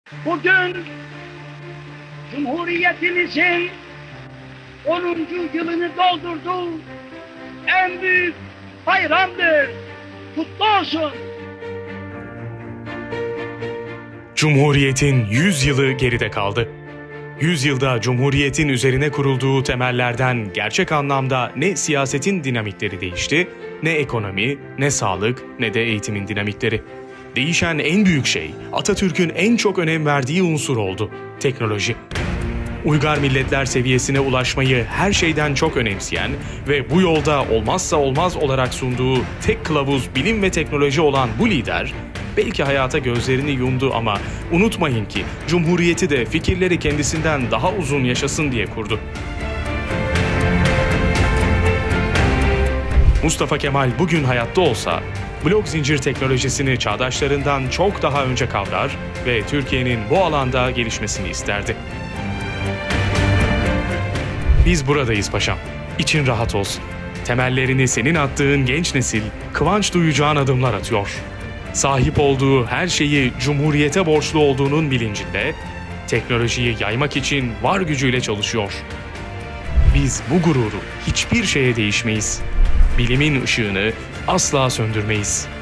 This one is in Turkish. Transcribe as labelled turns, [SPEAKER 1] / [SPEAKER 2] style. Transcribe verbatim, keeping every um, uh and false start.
[SPEAKER 1] Bugün Cumhuriyetimizin onuncu yılını doldurdu. En büyük bayramdır. Kutlu olsun.
[SPEAKER 2] Cumhuriyetin yüz yılı geride kaldı. yüz yılda Cumhuriyetin üzerine kurulduğu temellerden gerçek anlamda ne siyasetin dinamikleri değişti, ne ekonomi, ne sağlık, ne de eğitimin dinamikleri. Değişen en büyük şey Atatürk'ün en çok önem verdiği unsur oldu: teknoloji. Uygar milletler seviyesine ulaşmayı her şeyden çok önemseyen ve bu yolda olmazsa olmaz olarak sunduğu tek kılavuz bilim ve teknoloji olan bu lider, belki hayata gözlerini yumdu ama unutmayın ki Cumhuriyeti de fikirleri kendisinden daha uzun yaşasın diye kurdu. Mustafa Kemal bugün hayatta olsa, blok zincir teknolojisini çağdaşlarından çok daha önce kavrar ve Türkiye'nin bu alanda gelişmesini isterdi. Biz buradayız paşam. İçin rahat olsun. Temellerini senin attığın genç nesil kıvanç duyacağın adımlar atıyor. Sahip olduğu her şeyi Cumhuriyete borçlu olduğunun bilincinde, teknolojiyi yaymak için var gücüyle çalışıyor. Biz bu gururu hiçbir şeye değişmeyiz. Bilimin ışığını asla söndürmeyiz.